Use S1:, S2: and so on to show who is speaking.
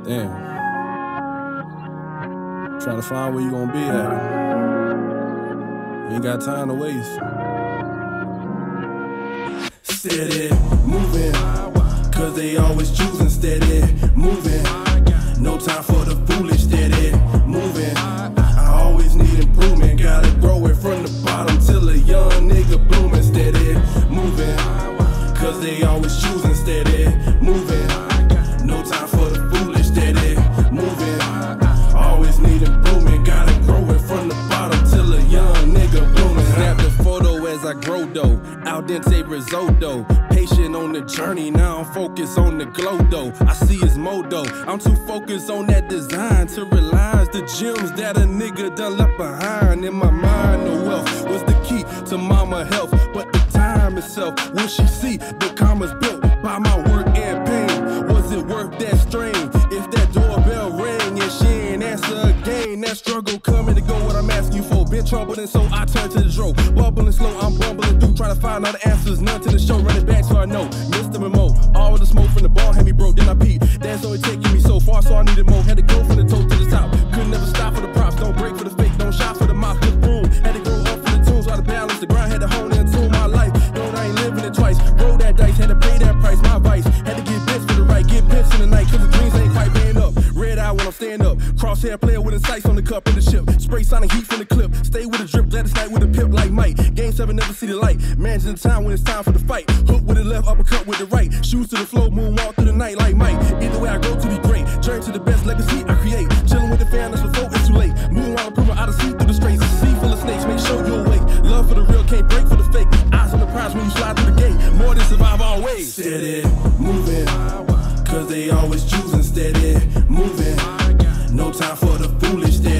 S1: Damn. Trying to find where you gonna be at. You ain't got time to waste. Steady moving, cause they always choosing steady moving. No time for the foolish, steady moving. I always need improvement, gotta grow it from the bottom till a young nigga blooming. Steady moving, cause they always choosing steady moving. No time for the foolish, steady moving. Always need improvement, gotta grow it from the bottom till a young nigga blooming. Snap the photo as I grow though, al dente risotto. Patient on the journey, now I'm focused on the glow though. I see it's modo, I'm too focused on that design to realize the gems that a nigga done left behind. In my mind, no wealth was the key to mama health, but the time itself, will she see the commas built by my work and pain? Was it worth that strain? If that doorbell rang and she ain't answer again, that struggle coming to go, what I'm asking you for. Been troubling, so I turn to the dro. Bubbling slow, I'm bumbling through, trying to find all the answers. None to the show, running back so I know. Mr. Mo, all the smoke from the ball had me broke, then I peed. That's only taking me so far, so I needed more. Had to go from the toe to the top. Couldn't never stop for the props, don't break for the fake, don't shop for the mouth, just boom. Had to grow up for the tunes, while the balance, the grind, had to hone into my life. Knowing I ain't living it twice. Roll that dice, had to pay that price, my vice. Had to get bits for the right, get bits in the night, cause the dreams ain't quite paying up. Red eye when I'm staying up. Crosshair player with insights on the cup in the ship. Spray sonic heat from the clip. Stay with a drip, let us night with a pip like Mike. Game 7 never see the light. Managing the time when it's time for the fight. Hook with the left, uppercut with the right. Shoes to the floor, moonwalk through the night like Mike. Either way I go to be great. Journey to the best legacy I create. Chilling with the fam, that's before it's too late. Moving while I'm proving out of seat through the streets. Sea full of snakes, make sure you're awake. Love for the real, can't break for the fake. Eyes on the prize when you slide through the gate. More than survive always. Steady moving, cause they always choosing steady moving. No time for the foolish, steady